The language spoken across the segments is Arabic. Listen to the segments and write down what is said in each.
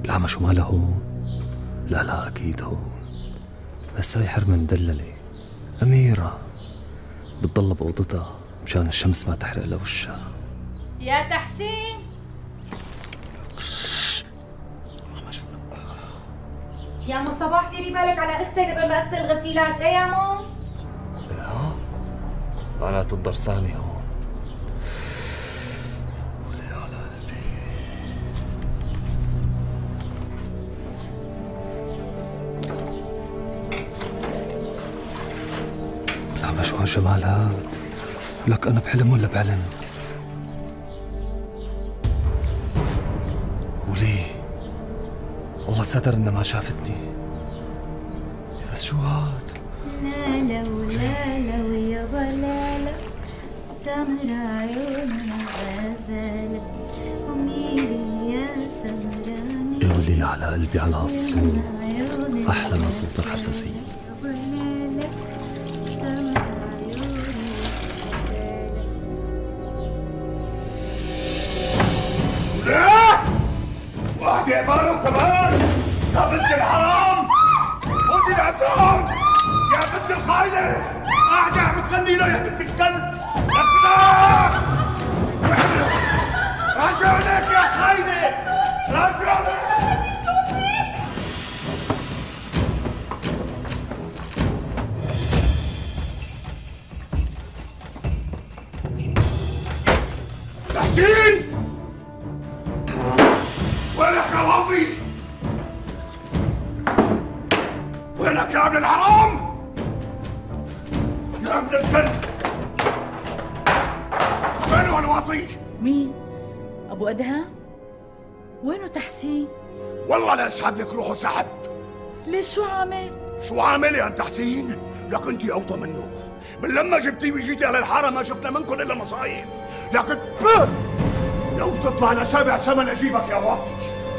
العمى شو ماله هون؟ لا لا أكيد هون. بس هاي حرمة مدللة أميرة بتضل بأوضتها مشان الشمس ما تحرق لها وشها. يا تحسين يا مو صباح ديري بالك على اختي قبل ما اغسل الغسيلات. ايه يا مو؟ ايه معناته الدرساني هون. العمى شو هالجمال هاد؟ لك أنا بحلم ولا بعلم؟ وليه؟ والله ستر إنها ما شافتني. بس شو هاد؟ لا لو يابا لا سمر عيوننا غزالة أميري يا سمراني. يا ولي على قلبي على هالصوت، أحلى من صوت الحساسية. واحد عباره كمان يا بنت الحرام، فوتي العتاب يا بنت الخاينه، قاعده عم تغني له يا بنت الكلب. راجعونك يا خاينه، راجعونك. تحسين وينك يا واطي؟ وينك يا ابن الحرام؟ يا ابن الكلب، وينه الواطي؟ مين؟ أبو أدهم؟ وينه تحسين؟ والله لا اشهد لك روحه سحب. ليش شو عامل؟ شو عامل يا تحسين؟ لك انت اوطى منه، من لما جبتيه وجيتي على الحاره ما شفنا منكم الا مصايب، لكن لو بتطلع لسابع سما اجيبك يا واطي.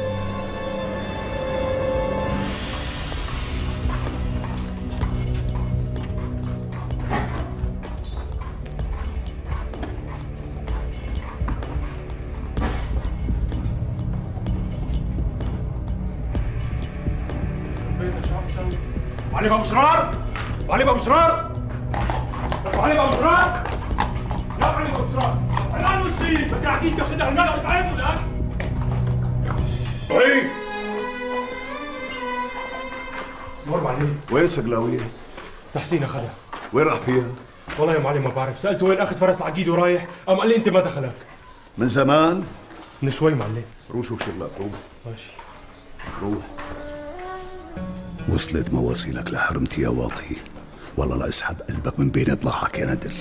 علي ابو اسرار، علي ابو اسرار، علي ابو اسرار، يا علي ابو اسرار، انا المسيء بدي اكيد تاخذها هنا وتعيط لك. اي نور معلم، وين السقلاوية؟ تحسين اخذها. وين راح فيها؟ والله يا معلم ما بعرف، سالته وين اخذ فرس العقيد ورايح، قام قال لي انت ما دخلك. من زمان؟ من شوي معلم. روح شوف شغلك، روح. ماشي. روح. وصلت مواصيلك لحرمتي يا واطي، والله لا اسحب قلبك من بين ضلعك يا ندل.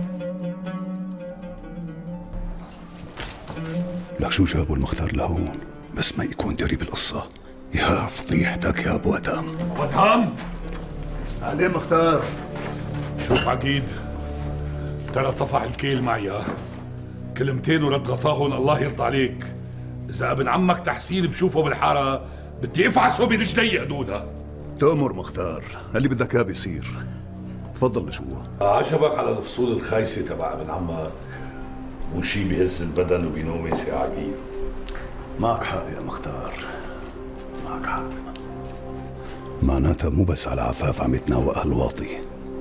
لك شو جابوا المختار لهون؟ بس ما يكون دري بالقصة. يا فضيحتك يا ابو ادم. ابو ادهم؟ عليه مختار. شوف عقيد، ترى طفح الكيل معي كلمتين ورد غطاهن الله يرضى عليك. إذا ابن عمك تحسين بشوفه بالحارة بدي افعسه برجلي هدودا. تأمر مختار، اللي بدك اياه بيصير. تفضل لجوا. عجبك على الفصول الخايسة تبع ابن عمك؟ مو شي بيهز البدن وبينومس يا عقيد. معك حق يا مختار، معك حق. معناتها مو بس على عفاف عم يتناوى اهل واطي.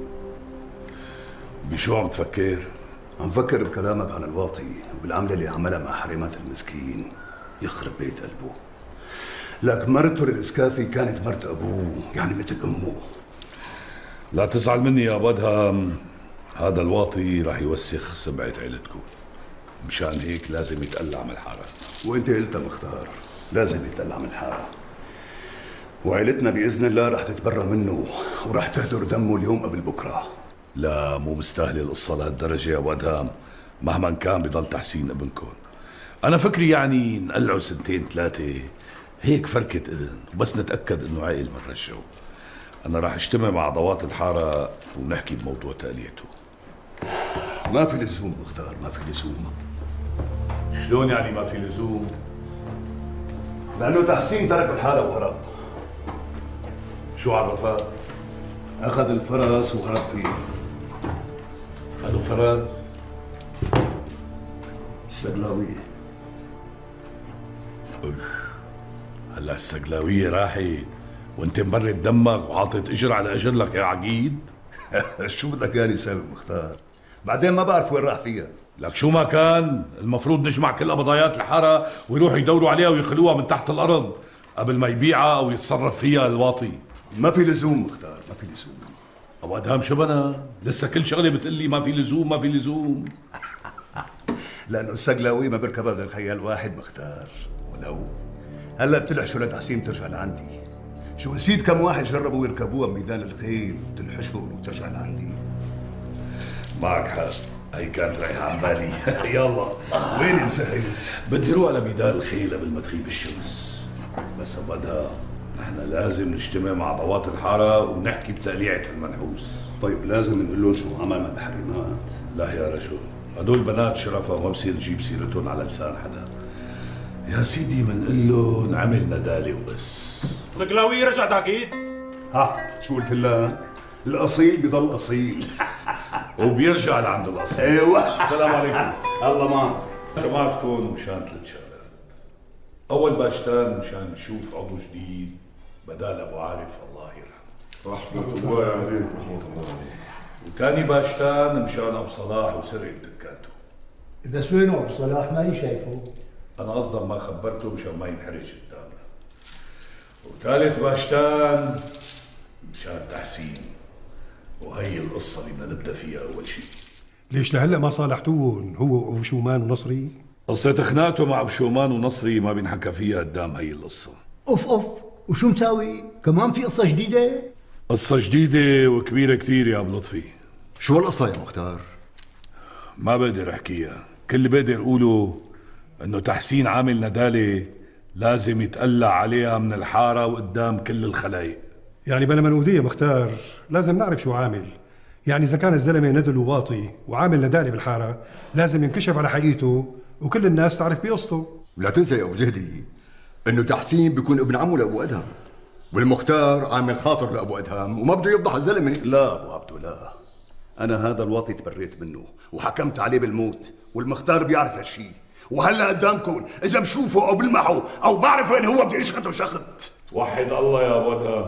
بشو عم تفكر؟ عم فكر بكلامك عن الواطي وبالعملة اللي عملها مع حريمات المسكين. يخرب بيت قلبه. لك مرته الاسكافي كانت مرت ابوه، يعني مثل امه. لا تزعل مني يا بدهم، هذا الواطي راح يوسخ سمعة عيلتكم، مشان هيك لازم يتقلع من الحارة. وانت قلتها مختار، لازم يتقلع من الحارة. وعيلتنا باذن الله رح تتبرى منه ورح تهدر دمه اليوم قبل بكره. لا مو مستاهله القصه لهالدرجه يا ودهام، مهما كان بضل تحسين ابنكم. انا فكري يعني نقلعه سنتين ثلاثه هيك فركه اذن، وبس نتاكد انه عاقل بنرجعه. انا راح اجتمع مع ضوات الحاره ونحكي بموضوع تقليته. ما في لزوم مختار، ما في لزوم. شلون يعني ما في لزوم؟ لانه تحسين ترك الحاره وهرب. شو عرفك؟ اخذ الفرس وهرب فيه. قالوا فرس؟ السقلاوية. هلا السقلاوية راحت وانت مبرد دمك وعاطت اجر على اجر لك يا عقيد. شو بدك ياني ساوي مختار؟ بعدين ما بعرف وين راح فيها. لك شو ما كان المفروض نجمع كل قبضايات الحارة ويروحوا يدوروا عليها ويخلوها من تحت الأرض قبل ما يبيعها أو يتصرف فيها الواطي. ما في لزوم مختار، ما في لزوم. أبو أدهم شو بنا؟ لسه كل شغلة بتقول لي ما في لزوم ما في لزوم. لأنه السقلاوي ما بركبها غير خيال واحد مختار. ولو هلا بتلحشوا لتحسين ترجع لعندي. شو نسيت كم واحد جربوا يركبوها بميدان الخيل وتلحشوا وترجع لعندي. معك حق، هي كانت رايحة عن بالي. يلا وين يا مسهل؟ بدي روح على ميدان الخيل قبل ما تغيب الشمس. بس أبو أدهم نحن لازم نجتمع مع ضوات الحارة ونحكي بتقليعة المنحوس. طيب لازم نقول لهم شو عملنا بحريمات. لا يا رجل، هدول بنات شرفة ما بصير تجيب سيرتهم على لسان حدا. يا سيدي منقول لهم عمل ندالة وبس. السقلاوي رجعت اكيد. ها شو قلت لك؟ الأصيل بضل أصيل. وبيرجع لعند الأصل. ايوه. السلام عليكم. الله معك. جماعتكم مشان 3 شغلات. أول باشتان مشان نشوف عضو جديد بدال أبو عارف الله يرحمه. رحمة الله عليك رحمة الله عليك. وثاني باشتان مشان أبو صلاح وسرقة دكانته. بس وينه ابو صلاح؟ ماني شايفه. أنا قصدا ما خبرته مشان ما ينحرج قدامنا. وثالث باشتان مشان تحسين. وهي القصة اللي بدنا نبدأ فيها أول شيء. ليش لهلا ما صالحتوهم هو وابو شومان ونصري؟ قصة خناقته مع أبو شومان ونصري ما بينحكى فيها قدام هي القصة. اوف وشو مساوي؟ كمان في قصة جديدة؟ قصة جديدة وكبيرة كثير يا أبو لطفي. شو القصة يا مختار؟ ما بقدر أحكيها، كل اللي بقدر أقوله إنه تحسين عامل ندالة لازم يتقلع عليها من الحارة وقدام كل الخلايق. يعني بلا منودية مختار لازم نعرف شو عامل. يعني إذا كان الزلمة ندل وواطي وعامل ندالة بالحارة لازم ينكشف على حقيقته وكل الناس تعرف بقصته. لا تنسى يا أبو جهدي إنه تحسين بيكون ابن عمه لأبو أدهم، والمختار عامل خاطر لأبو أدهم وما بده يفضح الزلمة. لا أبو عبدو لا، أنا هذا الواطي تبريت منه وحكمت عليه بالموت، والمختار بيعرف هالشي. وهلا قدامكم إذا بشوفه أو بلمحه أو بعرف وين هو بدي أشخطه شخط. وحد الله يا أبو أدهم.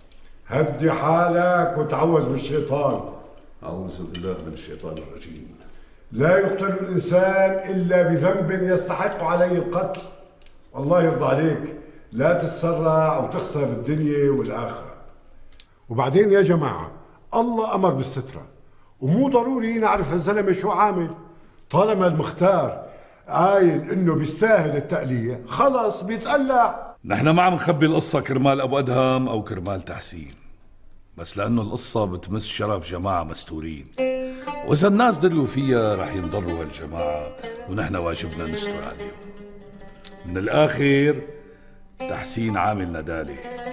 هدي حالك وتعوذ من الشيطان. أعوذ بالله من الشيطان الرجيم. لا يقتل الإنسان إلا بذنب يستحق عليه القتل. والله يرضى عليك لا تتسرع وتخسر الدنيا والآخرة. وبعدين يا جماعة الله أمر بالسترة، ومو ضروري نعرف الزلمة شو عامل. طالما المختار قايل إنه بيستاهل التقلية خلص بيتقلع. نحن ما عم نخبي القصة كرمال أبو أدهم أو كرمال تحسين، بس لأنه القصة بتمس شرف جماعة مستورين، وإذا الناس دروا فيها رح ينضروا هالجماعة ونحن واجبنا نستر عليهم. من الآخر تحسين عامل ندالة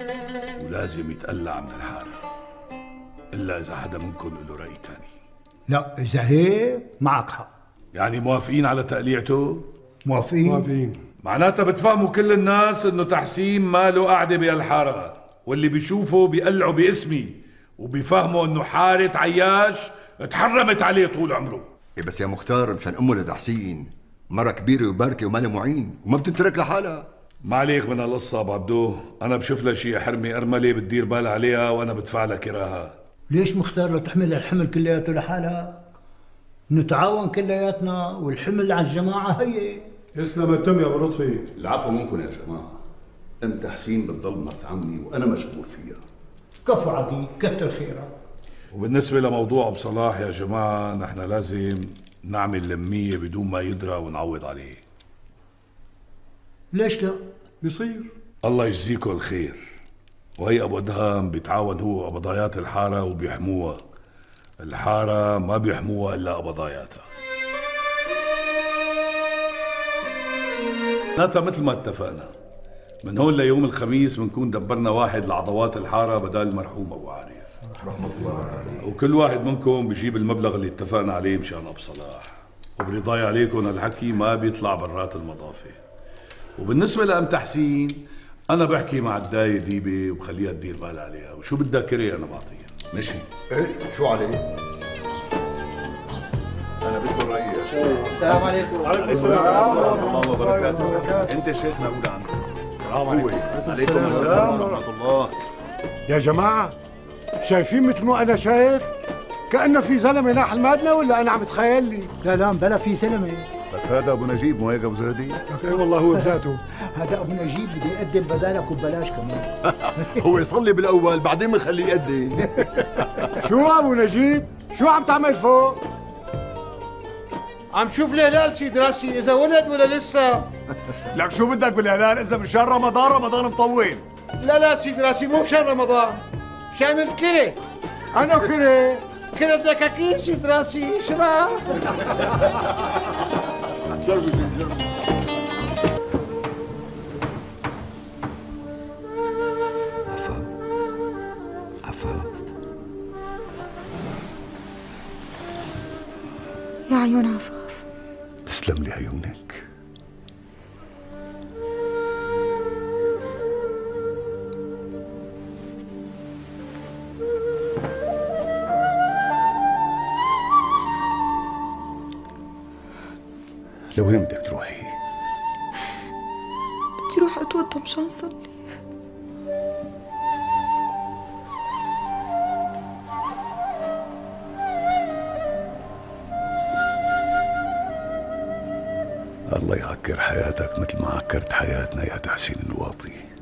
ولازم يتقلع من الحارة، إلا إذا حدا منكم له رأي تاني. لا إذا هيك معك حق. يعني موافقين على تقليعته؟ موافقين. معناتها بتفهموا كل الناس إنه تحسين ما له قاعدة بهالحارة، واللي بيشوفه بيقلعوا باسمي وبيفهموا إنه حارة عياش اتحرمت عليه طول عمره. إيه بس يا مختار مشان أمه لتحسين مرة كبيرة وباركة وما لها معين وما بتترك لحالها. ما عليك من هالقصة أبو عبدو، أنا بشوف لها شي حرمة أرملة بتدير بالها عليها وأنا بدفع لها كراها. ليش مختار لو تحمل الحمل كلياته لحالها؟ نتعاون كلياتنا والحمل على الجماعة هي. يسلم التم يا ابو لطفي. العفو منكم يا جماعة. أم تحسين بتضل مرت عمي وأنا مجبور فيها. كفو عقيد، كتر خيرك. وبالنسبة لموضوع أبو صلاح يا جماعة نحن لازم نعمل لمية بدون ما يدرى ونعوض عليه. ليش لا؟ بيصير. الله يجزيكم الخير. وهي أبو أدهم بيتعاون هو وقبضايات الحارة وبيحموها. الحارة ما بيحموها إلا قبضاياتها. معناتها مثل ما اتفقنا من هون ليوم الخميس بنكون دبرنا واحد لعضوات الحارة بدال المرحوم أبو عارف. رحمة الله عليه. وكل واحد منكم بيجيب المبلغ اللي اتفقنا عليه مشان أبو صلاح. وبرضاي عليكم الحكي ما بيطلع برات المضافة. وبالنسبة لأم تحسين أنا بحكي مع الداية ديبة وبخليها تدير بالها عليها، وشو بدها كري أنا بعطيها. ماشي؟ إيه شو عليه؟ أنا بدي رأيي يا شيخ. السلام عليكم. وعليكم السلام ورحمة الله وبركاته. أنت شيخنا أولى عندك. السلام عليكم. عليكم السلام ورحمة الله. يا جماعة شايفين مثل ما أنا شايف؟ كأنه في زلمة ناح المادنة ولا أنا عم بتخيل لي؟ لا بلا في زلمه. لك هذا ابو نجيب مو هيك ابو زهدي؟ لك اي والله هو بذاته. هذا ابو نجيب بده يقدم بدالك وببلاش كمان. هو يصلي بالاول بعدين بنخليه يقدم. شو أبو نجيب؟ شو عم تعمل فوق؟ عم شوف الهلال سيد راسي اذا ولد ولا لسه. لك شو بدك بالهلال اذا من شهر رمضان مطول؟ لا سيد راسي مو مشان رمضان، مشان الكرة. أنا كره. كرة دكاكين سيد راسي شباب. عفا يا عيون عفاف. تسلم لي عيونك. لوين بدك تروحي؟ بدي روح اتوضى مشان صلي. الله يعكر حياتك مثل ما عكرت حياتنا يا تحسين الواطي.